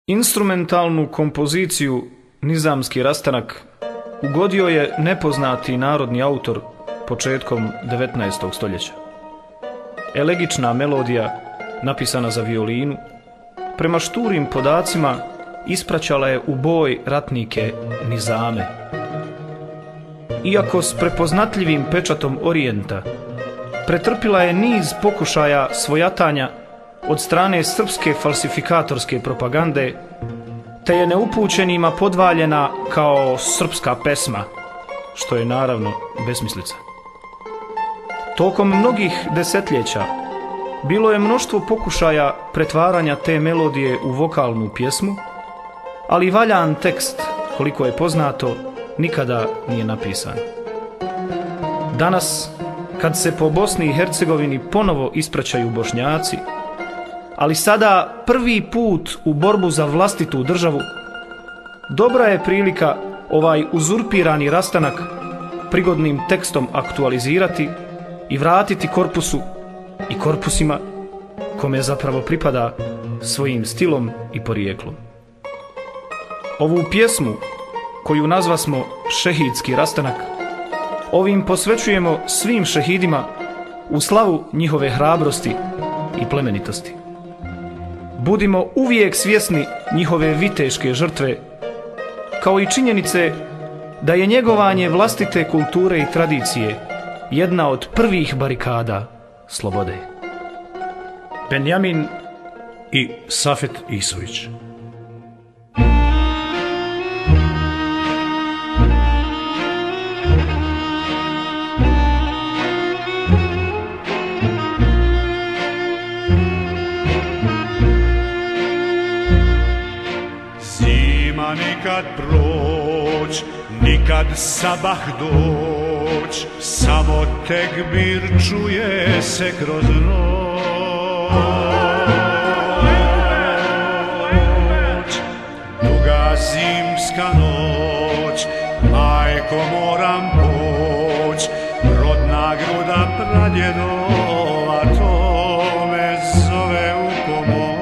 Instrumentalnu kompoziciju Nizamski rastanak ugodio je nepoznati narodni autor početkom 19. stoljeća. Elegična melodija, napisana za violinu, prema šturim podacima ispraćala je u boj ratnike Nizame. Iako s prepoznatljivim pečatom Orijenta, pretrpila je niz pokušaja svojatanja od strane srpske falsifikatorske propagande, te je neupućenima podvaljena kao srpska pesma, što je naravno besmislica. Tokom mnogih desetljeća bilo je mnoštvo pokušaja pretvaranja te melodije u vokalnu pjesmu, ali valjan tekst, koliko je poznato, nikada nije napisan. Danas, kad se po Bosni i Hercegovini ponovo ispraćaju Bošnjaci, ali sada prvi put u borbu za vlastitu državu, dobra je prilika ovaj uzurpirani rastanak prigodnim tekstom aktualizirati i vratiti korpusu i korpusima kome zapravo pripada svojim stilom i porijeklom. Ovu pjesmu, koju nazvasmo Šehidski rastanak, ovim posvećujemo svim šehidima u slavu njihove hrabrosti i plemenitosti. Budimo uvijek svjesni njihove viteške žrtve, kao i činjenice da je njegovanje vlastite kulture i tradicije jedna od prvih barikada slobode. Benjamin i Safet Isović. Zima nikad proć, nikad sabah doć, samo tekbir čuje se kroz noć. Duga zimska noć, majko moram poć, rodna gruda pradjedova, to me zove u pomoć.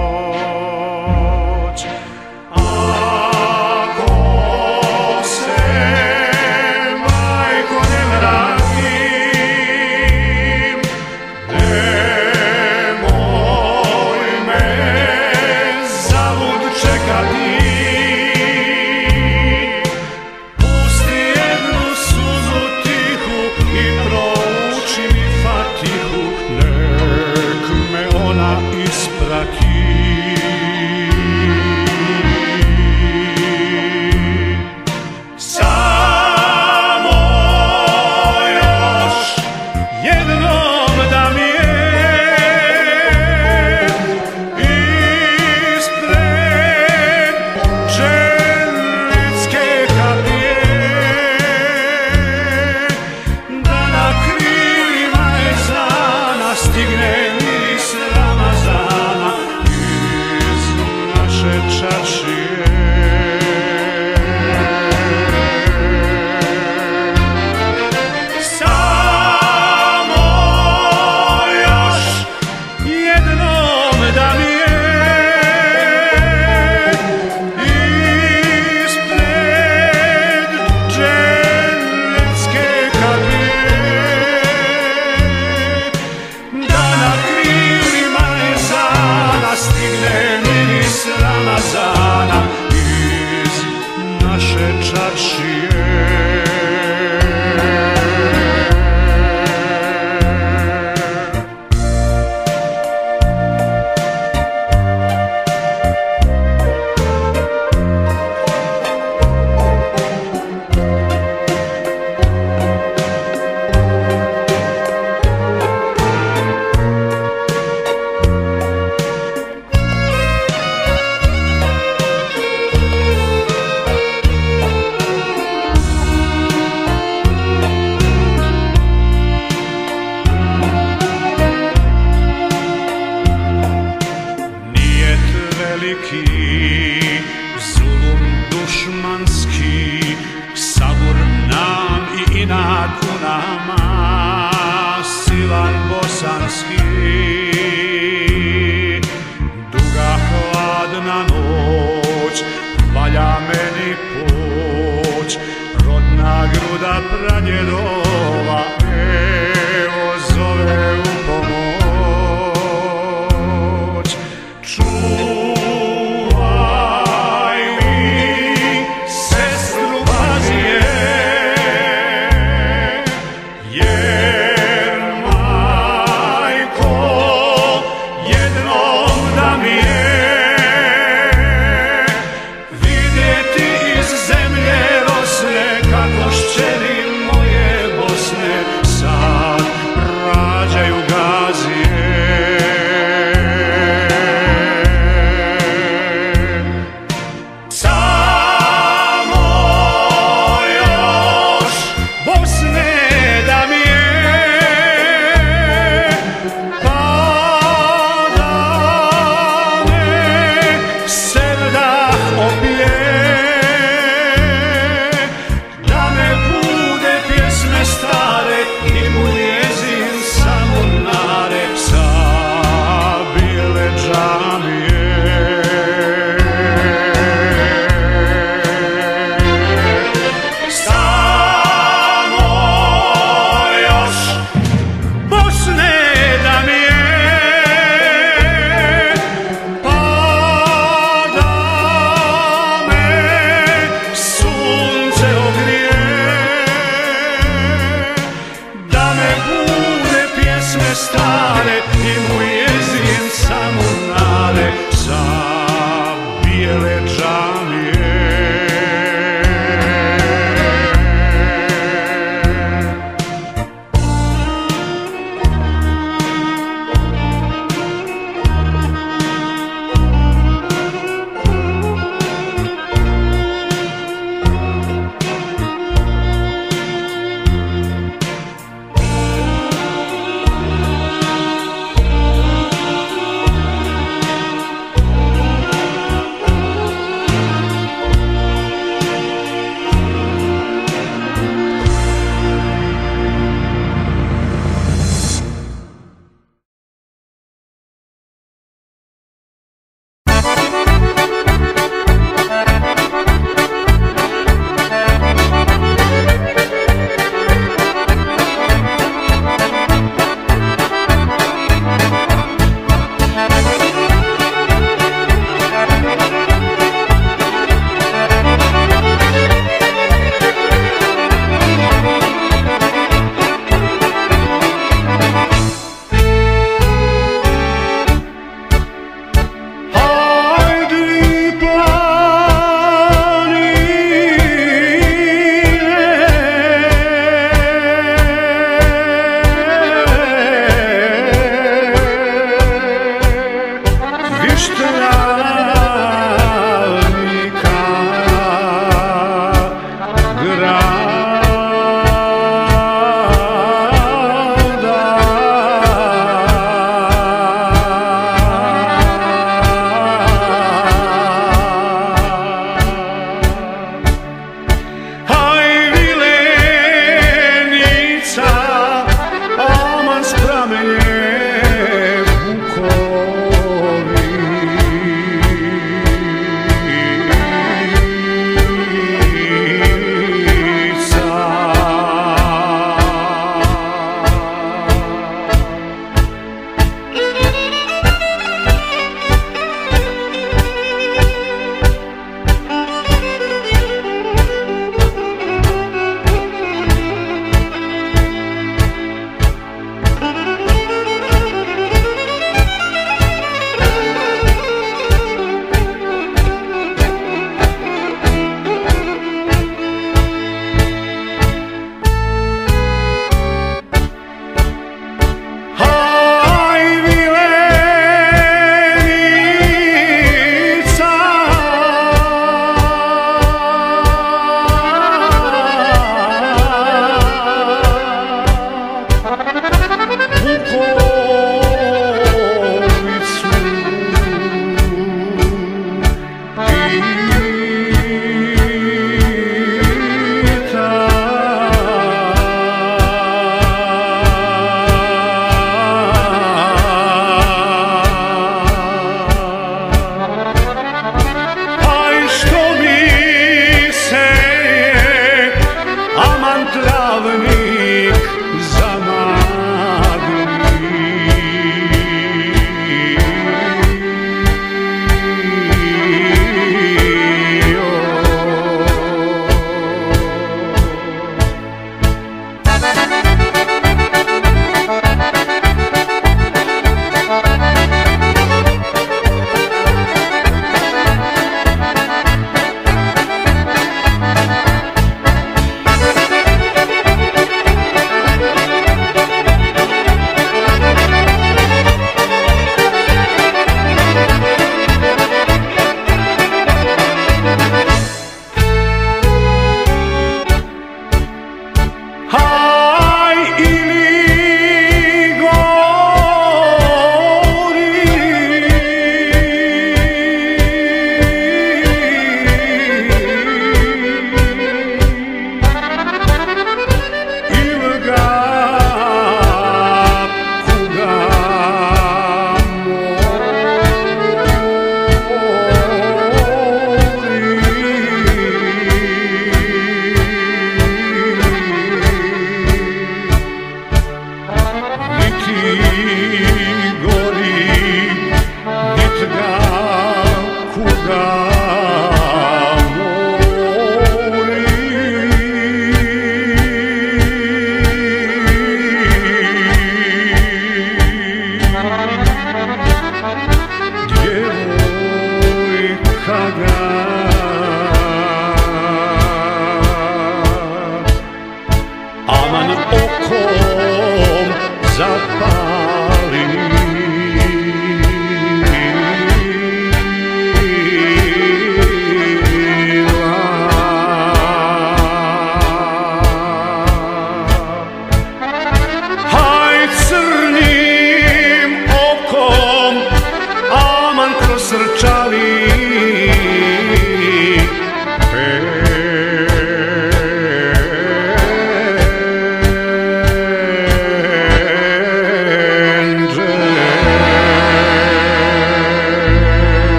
Zulum dušmanski, sabur nam i inat u nama, silan bosanski, duga hvala hladna noć, valja meni poć, rodna gruda pradjedova, evo zove u pomoć. Čuvaj mi sestru Azije, jer majko jednom da mi je vidjeti iz zemlje rosne kako šćeri moje Bosne sad rađaju Gazije. Samo još Bosne da mi je, pa da me sevdah opije, da me bude pjesme stare i moj jezin samo nare sa bijele džamije. Samo još Bosne da mi je, pa da me sunce ogrije, da me bude pjesme stare i moj jezin samo nare sa bijele džamije.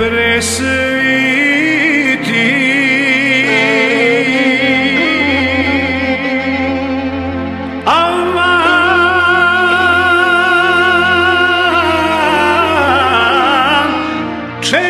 presviti. Aman, će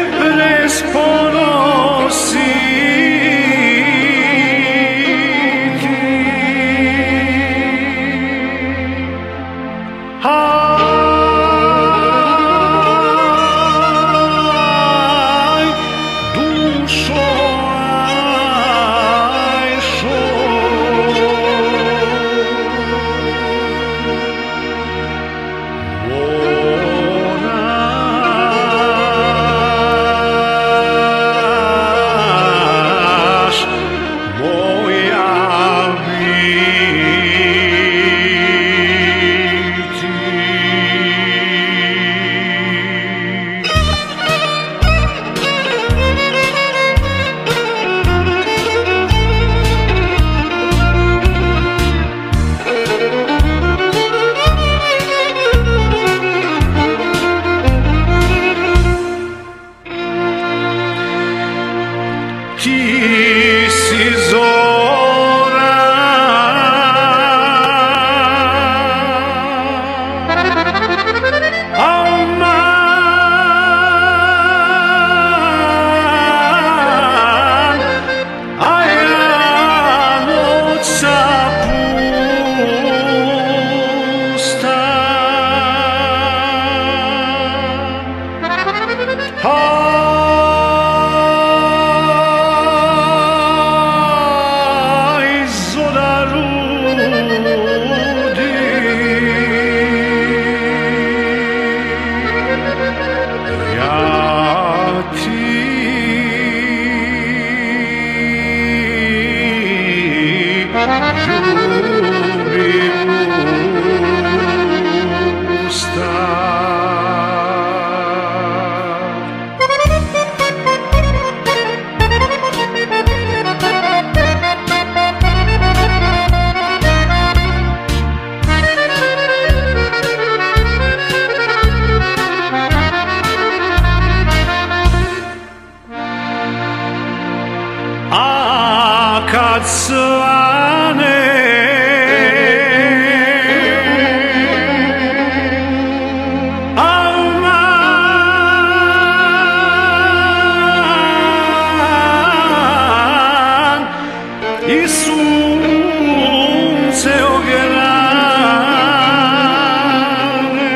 kad svane aman i sunce ograne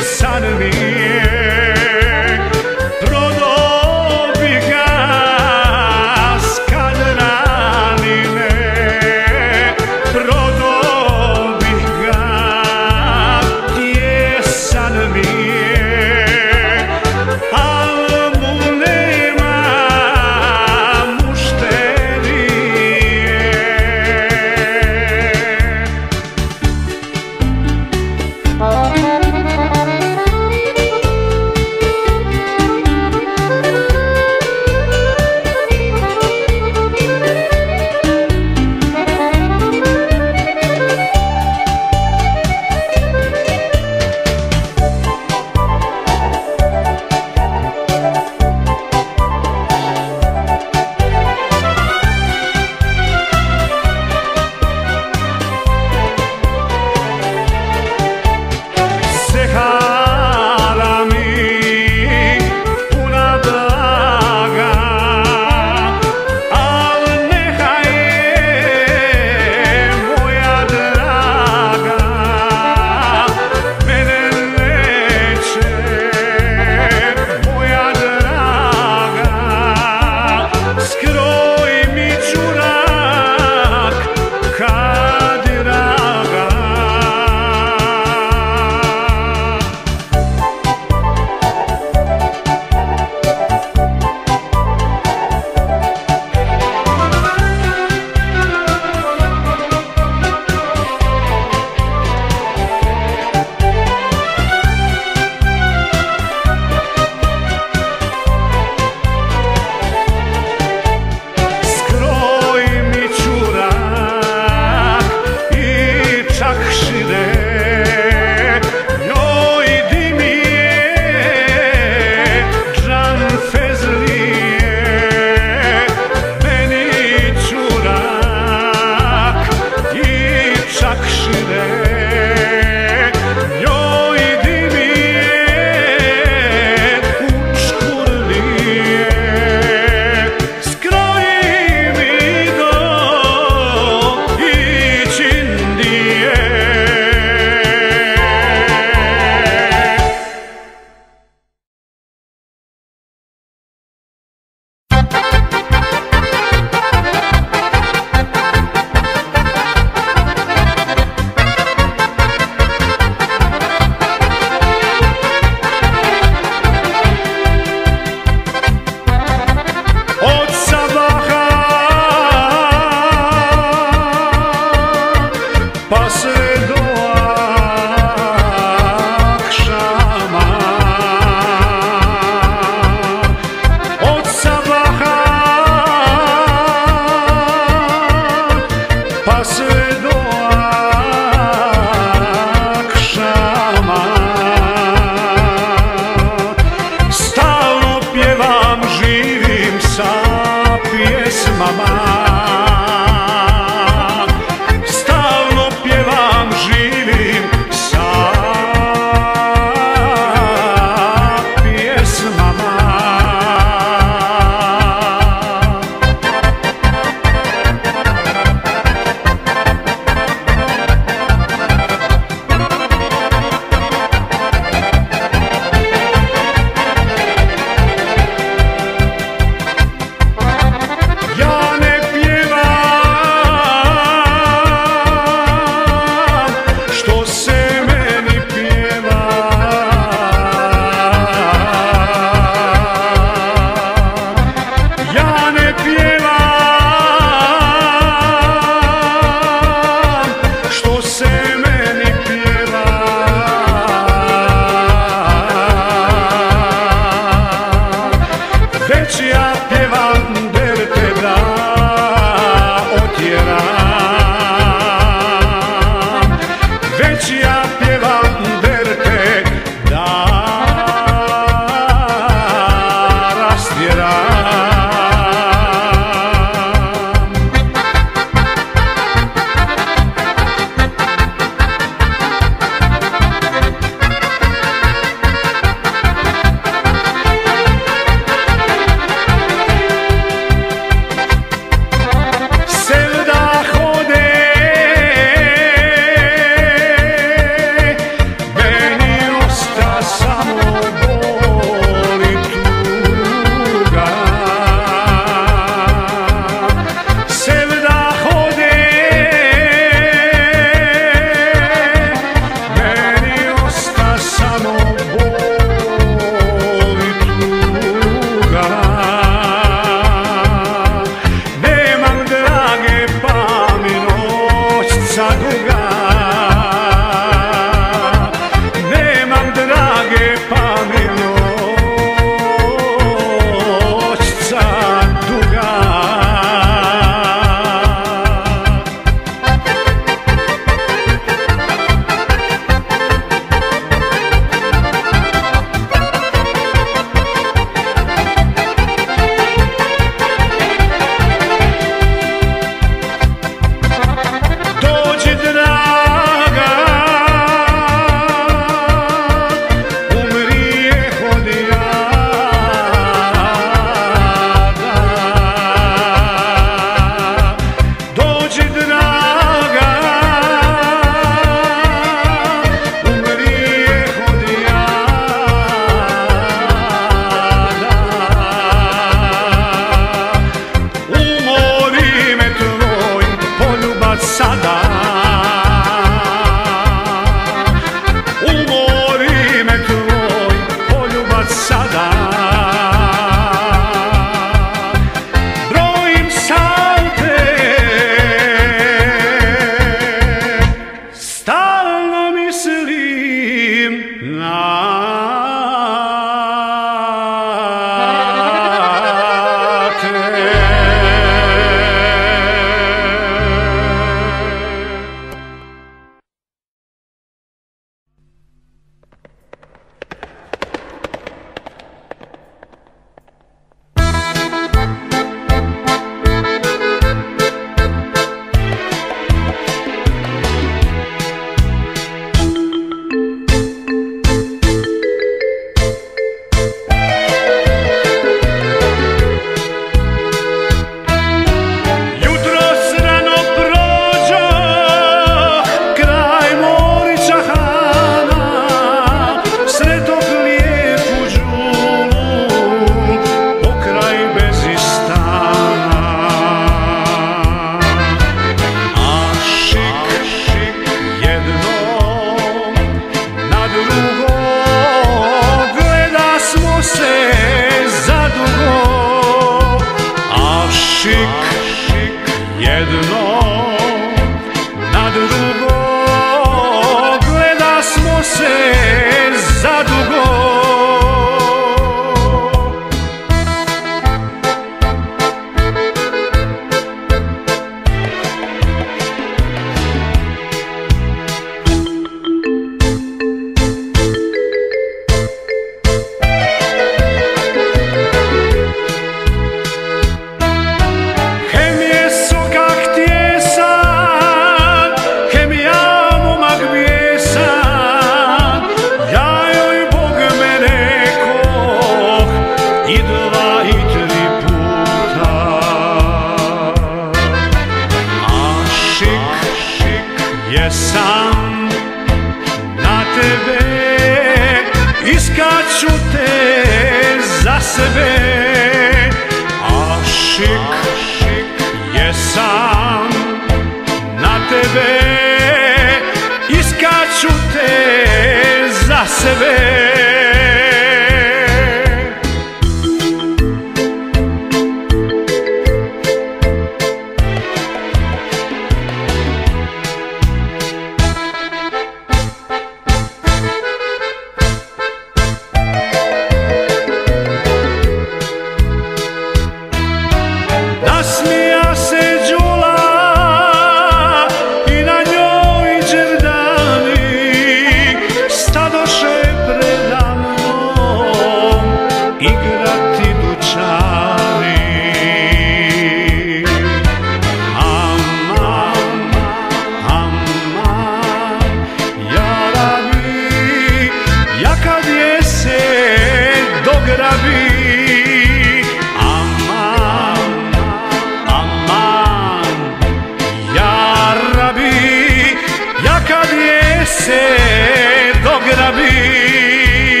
se dograbi.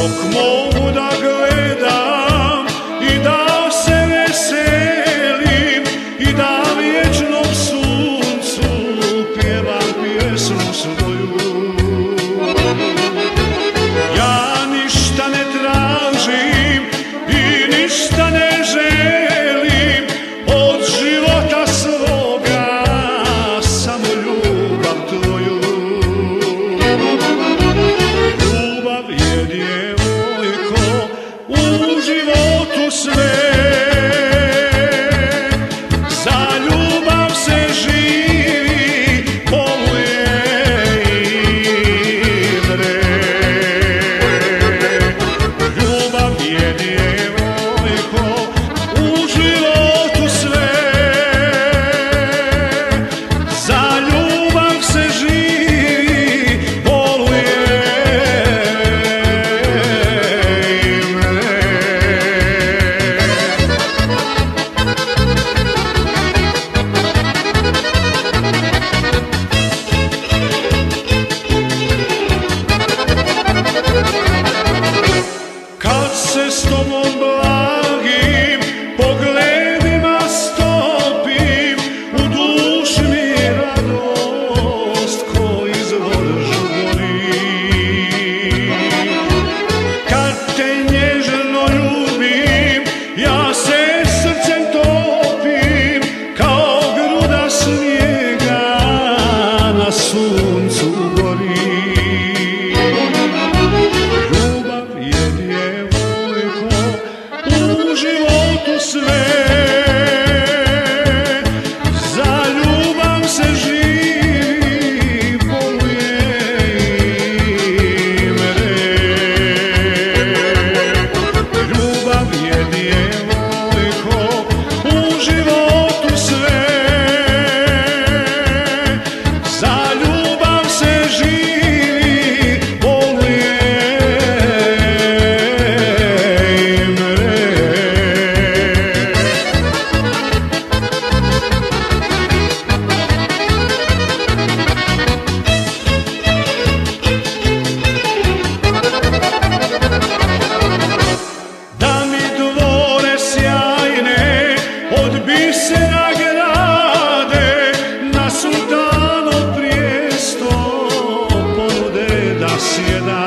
dok mogu da gledam i da se veselim i da vječnom suncu pjevam pjesmu svoju. Ja ništa ne tražim i ništa ne želim od života svoga, samo ljubav tvoju. Ljubav je, djevojko, u životu sve. Za ljubav se živi, boluje i mre. Ljubav je, djevojko, u životu sve. Za ljubav se živi, boluje i mre. Kad se s tobom blagim pogledima stopim, u duši mi radost ko izvor žuri. Kad te nježno ljubim, ja se srcem topim kao gruda snijega na suncu gori. Ljubav je, djevojko, u životu sve. Za ljubav se živi, boluje i mre. Ljubav je, djevojko, u životu sve. Za ljubav se živi, boluje i mre. Da mi dvore sjajne od bisera grade, na sultanov prijesto ponude da sjedam.